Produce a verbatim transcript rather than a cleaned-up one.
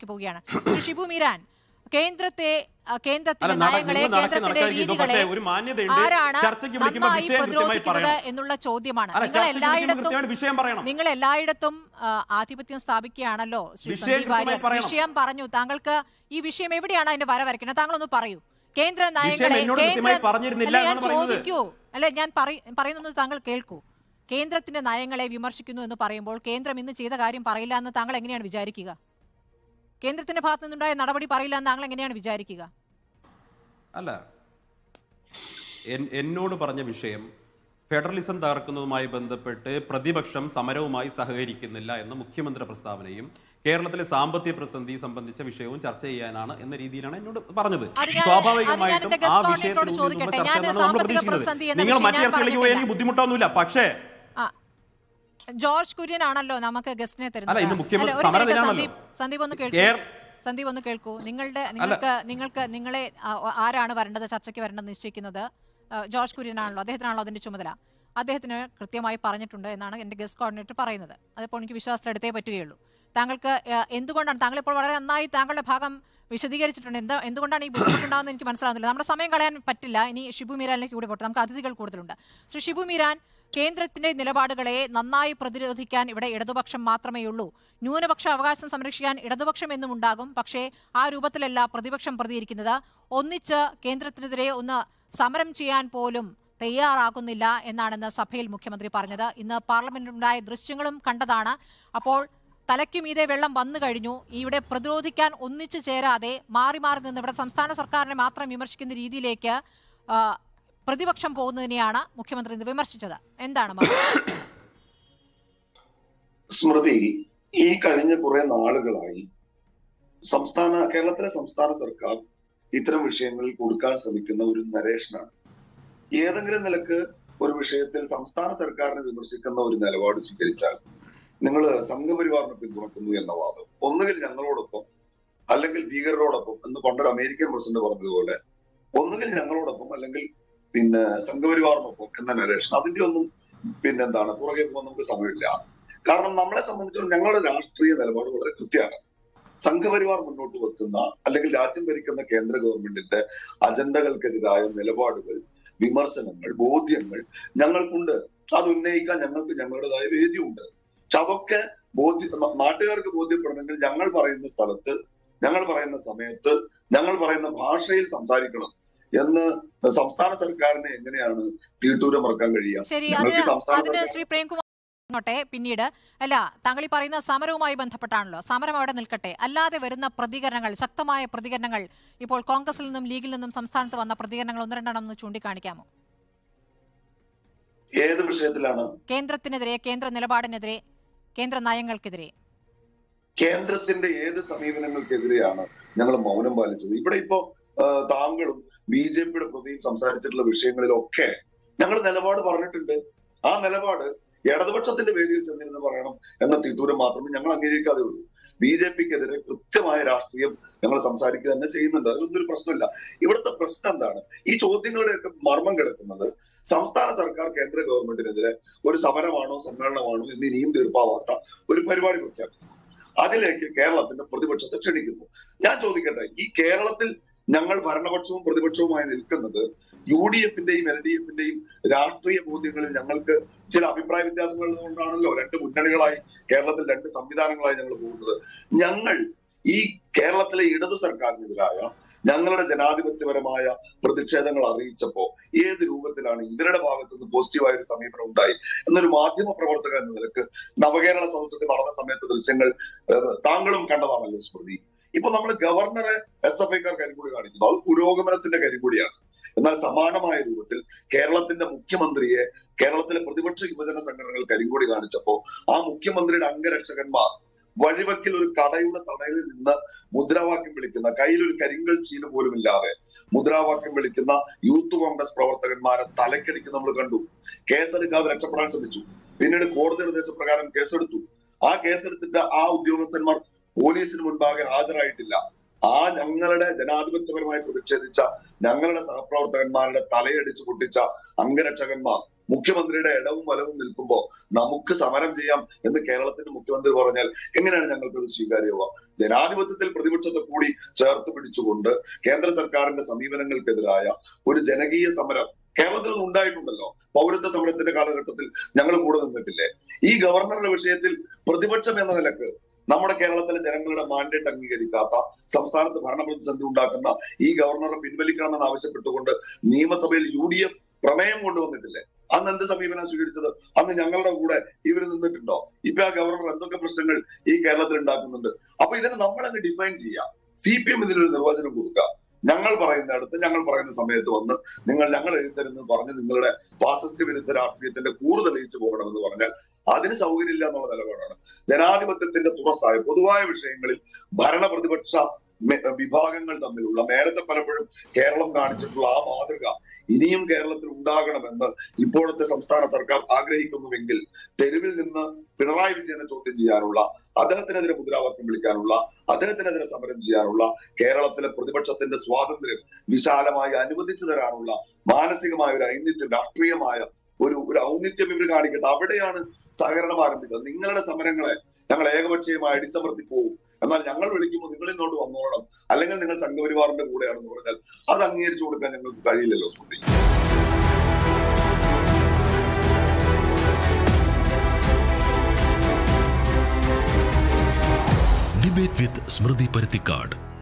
ചർച്ചയ്ക്ക് പോവുകയാണ്. ഷിബു മീരാൻ, കേന്ദ്രത്തെ കേന്ദ്രത്തിന്റെ നയങ്ങളെ കേന്ദ്രത്തിന്റെ രീതികളെ ആരാണ് നന്നായി പ്രതിരോധിക്കുന്നത് എന്നുള്ള ചോദ്യമാണ്. നിങ്ങൾ എല്ലായിടത്തും നിങ്ങൾ എല്ലായിടത്തും ആധിപത്യം സ്ഥാപിക്കുകയാണല്ലോ ശ്രീ സന്ദീപ് വാര്യർ. വിഷയം പറഞ്ഞു. താങ്കൾക്ക് ഈ വിഷയം എവിടെയാണ് അതിന്റെ വര വരയ്ക്കുന്നത്? താങ്കളൊന്ന് പറയൂ. കേന്ദ്ര നയങ്ങളെ ഞാൻ ചോദിക്കൂ, അല്ലെ ഞാൻ പറയുന്നത് താങ്കൾ കേൾക്കൂ. കേന്ദ്രത്തിന്റെ നയങ്ങളെ വിമർശിക്കുന്നു എന്ന് പറയുമ്പോൾ കേന്ദ്രം ഇന്ന് ചെയ്ത കാര്യം പറയില്ല എന്ന് താങ്കൾ എങ്ങനെയാണ് വിചാരിക്കുക? കേന്ദ്രത്തിന്റെ ഭാഗത്തു നിന്നുണ്ടായ നടപടി പറയില്ല എന്ന് താങ്കൾ എങ്ങനെയാണ് വിചാരിക്കുക? അല്ല, എന്നോട് പറഞ്ഞ വിഷയം ഫെഡറലിസം തകർക്കുന്നതുമായി ബന്ധപ്പെട്ട് പ്രതിപക്ഷം സമരവുമായി സഹകരിക്കുന്നില്ല എന്ന മുഖ്യമന്ത്രി പ്രസ്താവനയും കേരളത്തിലെ സാമ്പത്തിക പ്രതിസന്ധി സംബന്ധിച്ച വിഷയവും ചർച്ച ചെയ്യാനാണ് എന്ന രീതിയിലാണ് എന്നോട് പറഞ്ഞത്. സ്വാഭാവികമായിട്ടും ആ വിഷയത്തിൽ നിങ്ങൾ മറ്റു ചർച്ചകളിലേക്ക് പോയാൽ ബുദ്ധിമുട്ടൊന്നുമില്ല. പക്ഷേ ജോർജ് കുര്യൻ ആണല്ലോ നമുക്ക് ഗസ്റ്റിനെ തരുന്നത്. സന്ദീപ് ഒന്ന് കേൾക്കൂ സന്ദീപ് ഒന്ന് കേൾക്കൂ നിങ്ങളുടെ നിങ്ങൾക്ക് നിങ്ങൾക്ക് നിങ്ങളെ ആരാണ് വരേണ്ടത്, ചർച്ചയ്ക്ക് വരേണ്ടത് നിശ്ചയിക്കുന്നത്? ജോർജ് കുര്യൻ ആണല്ലോ, അദ്ദേഹത്തിനാണല്ലോ അതിന്റെ ചുമതല. അദ്ദേഹത്തിന് കൃത്യമായി പറഞ്ഞിട്ടുണ്ട് എന്നാണ് എൻ്റെ ഗസ്റ്റ് കോർഡിനേറ്റർ പറയുന്നത്. അതിപ്പോൾ എനിക്ക് വിശ്വാസത്തിലെടുത്തേ പറ്റുകയുള്ളൂ. താങ്കൾക്ക് എന്തുകൊണ്ടാണ് താങ്കൾ ഇപ്പോൾ വളരെ നന്നായി താങ്കളുടെ ഭാഗം വിശദീകരിച്ചിട്ടുണ്ട്. എന്താ എന്തുകൊണ്ടാണ് ഈ ബുദ്ധിമുട്ടുണ്ടാകുന്നത് എനിക്ക് മനസ്സിലാകുന്നില്ല. നമ്മുടെ സമയം കളയാൻ പറ്റില്ല. ഇനി ഷിബു മീരാനിലേക്ക് കൂടി പോട്ടെ, നമുക്ക് അതിഥികൾ കൂടുതലുണ്ട്. ശ്രീ ഷിബു മീരാൻ, കേന്ദ്രത്തിന്റെ നിലപാടുകളെ നന്നായി പ്രതിരോധിക്കാൻ ഇവിടെ ഇടതുപക്ഷം മാത്രമേ ഉള്ളൂ. ന്യൂനപക്ഷ അവകാശം സംരക്ഷിക്കാൻ ഇടതുപക്ഷം എന്നും ഉണ്ടാകും. പക്ഷേ ആ രൂപത്തിലല്ല പ്രതിപക്ഷം പ്രതികരിക്കുന്നത്. ഒന്നിച്ച് കേന്ദ്രത്തിനെതിരെ ഒന്ന് സമരം ചെയ്യാൻ പോലും തയ്യാറാകുന്നില്ല എന്നാണെന്ന് സഭയിൽ മുഖ്യമന്ത്രി പറഞ്ഞത്. ഇന്ന് പാർലമെന്റിലുണ്ടായ ദൃശ്യങ്ങളും കണ്ടതാണ്. അപ്പോൾ തലയ്ക്കുമീതെ വെള്ളം വന്നു കഴിഞ്ഞു. ഇവിടെ പ്രതിരോധിക്കാൻ ഒന്നിച്ചു ചേരാതെ മാറി മാറി നിന്ന് ഇവിടെ സംസ്ഥാന സർക്കാരിനെ മാത്രം വിമർശിക്കുന്ന രീതിയിലേക്ക് പ്രതിപക്ഷം പോകുന്നതിനെയാണ് മുഖ്യമന്ത്രി ഇന്ന് വിമർശിച്ചത്. എന്താണ് സ്മൃതി? ഈ കഴിഞ്ഞ കുറെ നാളുകളായി സംസ്ഥാന കേരളത്തിലെ സംസ്ഥാന സർക്കാർ ഇത്തരം വിഷയങ്ങളിൽ കൊടുക്കാൻ ശ്രമിക്കുന്ന ഒരു നരേഷനാണ്. ഏതെങ്കിലും നിലക്ക് ഒരു വിഷയത്തിൽ സംസ്ഥാന സർക്കാരിനെ വിമർശിക്കുന്ന ഒരു നിലപാട് സ്വീകരിച്ചാൽ നിങ്ങൾ സംഘപരിവാറിനെ പിന്തുണക്കുന്നു എന്ന വാദം ഒന്നുകിൽ ഞങ്ങളോടൊപ്പം അല്ലെങ്കിൽ ഭീകരരോടൊപ്പം എന്ന് പണ്ടൊരു അമേരിക്കൻ പ്രസിഡന്റ് പറഞ്ഞതുപോലെ ഒന്നുകിൽ ഞങ്ങളോടൊപ്പം അല്ലെങ്കിൽ പിന്നെ സംഘപരിവാറിനൊപ്പം എന്ന നരേഷൻ, അതിന്റെ ഒന്നും പിന്നെന്താണ് പുറകെ പോകാൻ നമുക്ക് സമയമില്ല. കാരണം നമ്മളെ സംബന്ധിച്ചിടത്തോളം ഞങ്ങളുടെ രാഷ്ട്രീയ നിലപാട് വളരെ കൃത്യമാണ്. സംഘപരിവാർ മുന്നോട്ട് വെക്കുന്ന അല്ലെങ്കിൽ രാജ്യം ഭരിക്കുന്ന കേന്ദ്ര ഗവൺമെന്റിന്റെ അജണ്ടകൾക്കെതിരായ നിലപാടുകൾ, വിമർശനങ്ങൾ, ബോധ്യങ്ങൾ ഞങ്ങൾക്കുണ്ട്. അത് ഉന്നയിക്കാൻ ഞങ്ങൾക്ക് ഞങ്ങളുടേതായ വേദിയുണ്ട്. പക്ഷെ അതൊക്കെ ബോധ്യ നാട്ടുകാർക്ക് ബോധ്യപ്പെടണമെങ്കിൽ ഞങ്ങൾ പറയുന്ന സ്ഥലത്ത്, ഞങ്ങൾ പറയുന്ന സമയത്ത്, ഞങ്ങൾ പറയുന്ന ഭാഷയിൽ സംസാരിക്കണം എന്ന് സംസ്ഥാന സർക്കാരിനെ എങ്ങനെയാണ് തീട്ടൂരം മറക്കാൻ കഴിയുക? ശ്രീ പ്രേംകുമാർ പിന്നീട് അല്ല, താങ്കൾ ഈ പറയുന്ന സമരവുമായി ബന്ധപ്പെട്ടാണല്ലോ. സമരം അവിടെ നിൽക്കട്ടെ, അല്ലാതെ വരുന്ന പ്രതികരണങ്ങൾ, ശക്തമായ പ്രതികരണങ്ങൾ, ഇപ്പോൾ കോൺഗ്രസിൽ നിന്നും ലീഗിൽ നിന്നും സംസ്ഥാനത്ത് വന്ന പ്രതികരണങ്ങൾ ഒന്ന് രണ്ടെണ്ണം ഒന്ന് ചൂണ്ടിക്കാണിക്കാമോ? ഏത് വിഷയത്തിലാണ്? കേന്ദ്രത്തിനെതിരെ, കേന്ദ്ര നിലപാടിനെതിരെ, കേന്ദ്ര നയങ്ങൾക്കെതിരെ. കേന്ദ്രത്തിന്റെ ഏത് സമീപനങ്ങൾക്കെതിരെയാണ് ഞങ്ങൾ മൗനം പാലിച്ചത്? ഇവിടെ ഇപ്പോ താങ്കളും ബി ജെ പിയുടെ പ്രതിയും സംസാരിച്ചിട്ടുള്ള വിഷയങ്ങളിലൊക്കെ ഞങ്ങൾ നിലപാട് പറഞ്ഞിട്ടുണ്ട്. ആ നിലപാട് ഇടതുപക്ഷത്തിന്റെ വേദിയിൽ ചെന്നിരുന്ന് പറയണം എന്ന തീട്ടൂരം മാത്രമേ ഞങ്ങൾ അംഗീകരിക്കാതെ ഉള്ളൂ. ബി ജെ പിക്കെതിരെ കൃത്യമായ രാഷ്ട്രീയം ഞങ്ങൾ സംസാരിക്കുക തന്നെ ചെയ്യുന്നുണ്ട്. അതിലൊന്നും ഒരു പ്രശ്നമില്ല. ഇവിടുത്തെ പ്രശ്നം എന്താണ്? ഈ ചോദ്യങ്ങളുടെയൊക്കെ മർമ്മം കിടക്കുന്നത് സംസ്ഥാന സർക്കാർ കേന്ദ്ര ഗവൺമെന്റിനെതിരെ ഒരു സമരമാണോ സമ്മേളനമാണോ എന്ന് ഇനിയും തീർപ്പാവാത്ത ഒരു പരിപാടി പ്രഖ്യാപിക്കുന്നു. അതിലേക്ക് കേരളത്തിന്റെ പ്രതിപക്ഷത്തെ ക്ഷണിക്കുന്നു. ഞാൻ ചോദിക്കട്ടെ, ഈ കേരളത്തിൽ ഞങ്ങൾ ഭരണപക്ഷവും പ്രതിപക്ഷവുമായി നിൽക്കുന്നത് യു ഡി എഫിന്റെയും എൽ ഡി എഫിന്റെയും രാഷ്ട്രീയ ബോധ്യങ്ങളിൽ ഞങ്ങൾക്ക് ചില അഭിപ്രായ വ്യത്യാസങ്ങൾ കൊണ്ടാണല്ലോ രണ്ട് മുന്നണികളായി കേരളത്തിൽ രണ്ട് സംവിധാനങ്ങളായി ഞങ്ങൾ പോകുന്നത്. ഞങ്ങൾ ഈ കേരളത്തിലെ ഇടതു സർക്കാരിനെതിരായ ഞങ്ങളുടെ ജനാധിപത്യപരമായ പ്രതിഷേധങ്ങൾ അറിയിച്ചപ്പോ ഏത് രൂപത്തിലാണ് ഇവരുടെ ഭാഗത്തു നിന്ന് പോസിറ്റീവായ ഒരു സമീപനം ഉണ്ടായി എന്നൊരു മാധ്യമ പ്രവർത്തകൻ എന്ന നിലക്ക് നവകേരള സദസ്സിൽ നടന്ന സമയത്ത് ദൃശ്യങ്ങൾ താങ്കളും കണ്ടതാണല്ലോ സ്മൃതി. ഇപ്പൊ നമ്മൾ ഗവർണറെ എസ് എഫ് ഐക്കാർ കരിങ്കൊടി കാണിക്കുന്നു. അത് പുരോഗമനത്തിന്റെ കരിങ്കൊടിയാണ്. എന്നാൽ സമാനമായ രൂപത്തിൽ കേരളത്തിന്റെ മുഖ്യമന്ത്രിയെ കേരളത്തിലെ പ്രതിപക്ഷ യുവജന സംഘടനകൾ കരിങ്കൊടി കാണിച്ചപ്പോ ആ മുഖ്യമന്ത്രിയുടെ അംഗരക്ഷകന്മാർ വഴിവക്കിൽ ഒരു കടയുടെ തടയിൽ നിന്ന് മുദ്രാവാക്യം വിളിക്കുന്ന, കയ്യിൽ ഒരു കരിങ്കൽ ചീന പോലും ഇല്ലാതെ മുദ്രാവാക്യം വിളിക്കുന്ന യൂത്ത് കോൺഗ്രസ് പ്രവർത്തകന്മാരെ തലക്കടിക്ക് നമ്മൾ കണ്ടു. കേസെടുക്കാതെ രക്ഷപ്പെടാൻ ശ്രമിച്ചു. പിന്നീട് കോടതി നിർദ്ദേശപ്രകാരം കേസെടുത്തു. ആ കേസെടുത്തിട്ട് ആ ഉദ്യോഗസ്ഥന്മാർ പോലീസിന് മുൻപാകെ ഹാജരായിട്ടില്ല. ആ ഞങ്ങളുടെ ജനാധിപത്യപരമായി പ്രതിഷേധിച്ച ഞങ്ങളുടെ സഹപ്രവർത്തകന്മാരുടെ തലയടിച്ചു പൊട്ടിച്ച അംഗരക്ഷകന്മാർ മുഖ്യമന്ത്രിയുടെ ഇടവും വലവും നിൽക്കുമ്പോൾ നമുക്ക് സമരം ചെയ്യാം എന്ന് കേരളത്തിന്റെ മുഖ്യമന്ത്രി പറഞ്ഞാൽ എങ്ങനെയാണ് ഞങ്ങൾക്കത് സ്വീകാര്യമാവുക? ജനാധിപത്യത്തിൽ പ്രതിപക്ഷത്തെ കൂടി ചേർത്ത് പിടിച്ചുകൊണ്ട് കേന്ദ്ര സർക്കാരിന്റെ സമീപനങ്ങൾക്കെതിരായ ഒരു ജനകീയ സമരം കേരളത്തിൽ ഉണ്ടായിട്ടുണ്ടല്ലോ. പൗരത്വ സമരത്തിന്റെ കാലഘട്ടത്തിൽ ഞങ്ങൾ കൂടെ നിന്നിട്ടില്ലേ? ഈ ഗവർണറുടെ വിഷയത്തിൽ പ്രതിപക്ഷം എന്ന നിലക്ക് നമ്മുടെ കേരളത്തിലെ ജനങ്ങളുടെ മാൻഡേറ്റ് അംഗീകരിക്കാത്ത, സംസ്ഥാനത്ത് ഭരണപ്രതിസന്ധി ഉണ്ടാക്കുന്ന ഈ ഗവർണറെ പിൻവലിക്കണമെന്ന് ആവശ്യപ്പെട്ടുകൊണ്ട് നിയമസഭയിൽ യു ഡി എഫ് പ്രമേയം കൊണ്ടുവന്നിട്ടില്ലേ? അന്ന് എന്ത് സമീപനം സ്വീകരിച്ചത്? അന്ന് ഞങ്ങളുടെ കൂടെ ഇവർ നിന്നിട്ടുണ്ടോ? ഇപ്പൊ ആ ഗവർണർ എന്തൊക്കെ പ്രശ്നങ്ങൾ ഈ കേരളത്തിൽ ഉണ്ടാക്കുന്നുണ്ട്? അപ്പൊ ഇതിനെ നമ്മളങ്ങ് ഡിഫൈൻ ചെയ്യാം. സി പി എം ഇതിനൊരു നിർവചനം കൊടുക്കുക. ഞങ്ങൾ പറയുന്നിടത്ത് ഞങ്ങൾ പറയുന്ന സമയത്ത് വന്ന് നിങ്ങൾ ഞങ്ങൾ എഴുത്തരുന്ന് പറഞ്ഞ് നിങ്ങളുടെ ഫാസിസ്റ്റ് വിരുദ്ധ രാഷ്ട്രീയത്തിന്റെ കൂറ് തെളിയിച്ചു പോകണമെന്ന് പറഞ്ഞാൽ അതിന് സൗകര്യമില്ല എന്നുള്ള നിലപാടാണ്. ജനാധിപത്യത്തിന്റെ തുറസായ പൊതുവായ വിഷയങ്ങളിൽ ഭരണ പ്രതിപക്ഷ വിഭാഗങ്ങൾ തമ്മിലുള്ള നേരത്തെ പലപ്പോഴും കേരളം കാണിച്ചിട്ടുള്ള ആ മാതൃക ഇനിയും കേരളത്തിൽ ഉണ്ടാകണമെന്ന് ഇപ്പോഴത്തെ സംസ്ഥാന സർക്കാർ ആഗ്രഹിക്കുന്നുവെങ്കിൽ തെരുവിൽ നിന്ന് പിണറായി വിജയനെ ചോദ്യം ചെയ്യാനുള്ള, അദ്ദേഹത്തിനെതിരെ മുദ്രാവാക്യം വിളിക്കാനുള്ള, അദ്ദേഹത്തിനെതിരെ സമരം ചെയ്യാനുള്ള കേരളത്തിലെ പ്രതിപക്ഷത്തിന്റെ സ്വാതന്ത്ര്യം വിശാലമായി അനുവദിച്ചു തരാനുള്ള മാനസികമായ ഒരു ഐന്നിത്യം, രാഷ്ട്രീയമായ ഒരു ഒരു ഔന്നിത്യം ഇവർ കാണിക്കട്ടെ. അവിടെയാണ് സഹകരണം ആരംഭിക്കുന്നത്. നിങ്ങളുടെ സമരങ്ങളെ ഞങ്ങൾ ഏകപക്ഷീയമായി അടിച്ചമർത്തി പോകും, എന്നാൽ ഞങ്ങൾ വിളിക്കുമ്പോൾ നിങ്ങൾ ഇങ്ങോട്ട് വന്നോളണം, അല്ലെങ്കിൽ നിങ്ങൾ സംഘപരിവാറിന്റെ കൂടെയാണെന്ന് പറഞ്ഞാൽ അത് അംഗീകരിച്ചു കൊടുക്കാൻ ഞങ്ങൾക്ക് കഴിയില്ലല്ലോ സ്മൃതി. ഡിബേറ്റ് വിത്ത് സ്മൃതി പരുത്തിക്കാട്.